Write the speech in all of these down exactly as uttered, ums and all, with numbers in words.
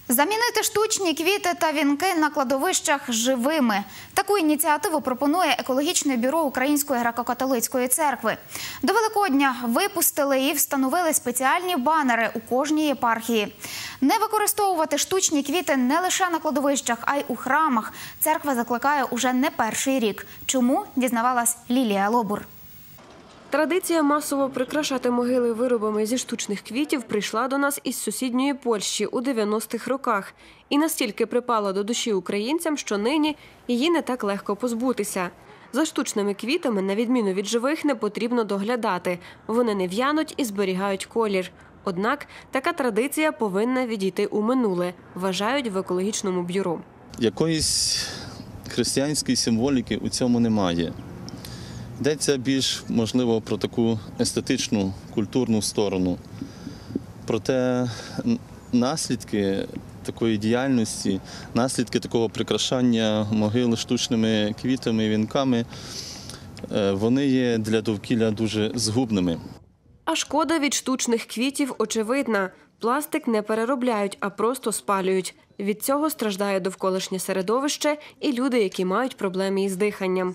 Замінити штучні квіти та вінки на кладовищах живими. Таку ініціативу пропонує екологічне бюро Української греко-католицької церкви. До Великодня випустили і встановили спеціальні банери у кожній єпархії. Не використовувати штучні квіти не лише на кладовищах, а й у храмах. Церква закликає уже не перший рік. Чому? Дізнавалась Лілія Лобур. Традиція масово прикрашати могили виробами зі штучних квітів прийшла до нас із сусідньої Польщі у дев'яностих роках. І настільки припала до душі українцям, що нині її не так легко позбутися. За штучними квітами, на відміну від живих, не потрібно доглядати. Вони не в'януть і зберігають колір. Однак така традиція повинна відійти у минуле, вважають в екологічному бюро. Якоїсь християнської символіки у цьому немає. Йдеться більш, можливо, про таку естетичну, культурну сторону. Проте наслідки такої діяльності, наслідки такого прикрашання могил штучними квітами і вінками, вони є для довкілля дуже згубними. А шкода від штучних квітів очевидна. Пластик не переробляють, а просто спалюють. Від цього страждає довколишнє середовище і люди, які мають проблеми із диханням.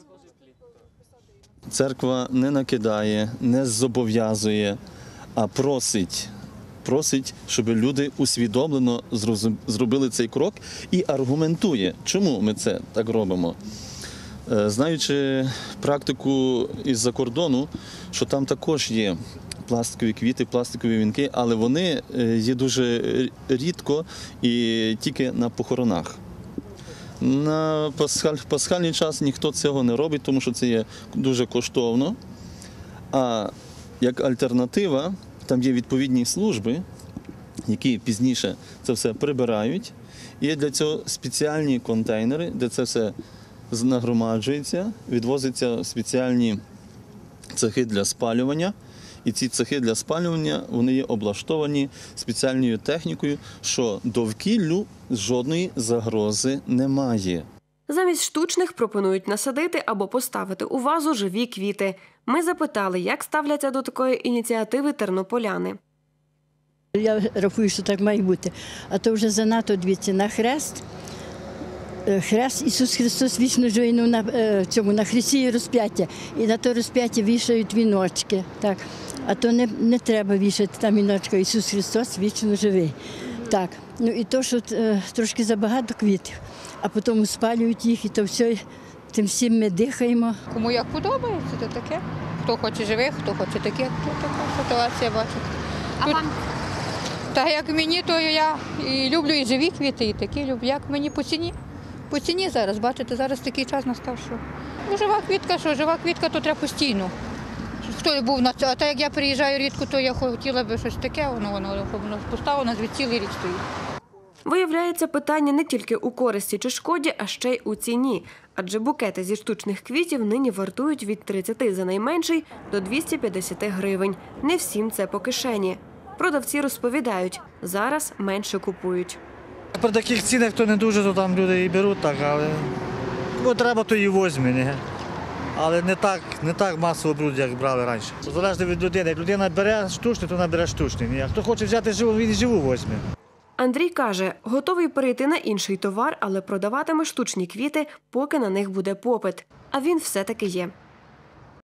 Церква не накидає, не зобов'язує, а просить, просить, щоб люди усвідомлено зробили цей крок і аргументує, чому ми це так робимо. Знаючи практику із-за кордону, що там також є пластикові квіти, пластикові вінки, але вони є дуже рідко і тільки на похоронах. На пасхальний час ніхто цього не робить, тому що це є дуже коштовно. А як альтернатива, там є відповідні служби, які пізніше це все прибирають. І є для цього спеціальні контейнери, де це все нагромаджується, відвозяться спеціальні цехи для спалювання. І ці цехи для спалювання, вони є облаштовані спеціальною технікою, що довкіллю жодної загрози немає. Замість штучних пропонують насадити або поставити у вазу живі квіти. Ми запитали, як ставляться до такої ініціативи тернополяни. Я рахую, що так має бути. А то вже занадто, дивіться, на хрест. Хрест Ісус Христос вічно живий на цьому, на хресті розп'яття. І на то розп'яття вішають віночки. Так. А то не, не треба вішати там віночка. Ісус Христос вічно живий. Так. Ну і то, що е, трошки забагато квітів, а потім спалюють їх, і то все, тим всім ми дихаємо. Кому як подобається, то таке. Хто хоче живих, хто хоче таке, то така ситуація бачить. А Тут, вам? Та як мені, то я і люблю і живі квіти, і такі люблю. Як мені по ціні? По ціні зараз, бачите, зараз такий час настав, що ну, жива квітка, що жива квітка, то треба постійно. Хто був на це, а так як я приїжджаю рідко, то я хотіла б щось таке, воно воно поставлено, звідси цілий рік стоїть. Виявляється, питання не тільки у користі чи шкоді, а ще й у ціні. Адже букети зі штучних квітів нині вартують від тридцяти за найменший до двохсот п'ятдесят гривень. Не всім це по кишені. Продавці розповідають, зараз менше купують. При таких цінах то не дуже, то там люди і беруть так, але бо треба, то і візьме. Але не так, не так масово беруть, як брали раніше. Залежно від людини. Як людина бере штучний, то вона бере штучний. А хто хоче взяти живу, він і живу візьме. Андрій каже, готовий перейти на інший товар, але продаватиме штучні квіти, поки на них буде попит. А він все-таки є.